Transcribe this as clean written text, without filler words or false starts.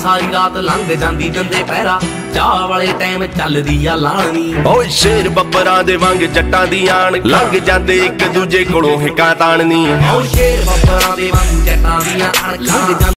ਸਾਰੀ ਰਾਤ ਲੰਘ ਜਾਂਦੀ ਦੰਦੇ ਪਹਿਰਾ ਚਾਹ ਵਾਲੇ ਟਾਈਮ ਚੱਲਦੀ ਆ ਲਾਣੀ ਓਏ ਸ਼ੇਰ ਬੱਬਰਾਂ ਦੇ ਵਾਂਗ ਜੱਟਾਂ ਦੀ ਆਣ ਲੰਘ ਜਾਂਦੇ ਇੱਕ ਦੂਜੇ ਕੋਲੋਂ ਹਿੱਕਾਂ ਤਾਣਨੀ ਓ ਸ਼ੇਰ ਬੱਬਰਾਂ ਦੇ ਵਾਂਗ ਜੱਟਾਂ ਦੀਆਂ ਆਣ ਲੰਘ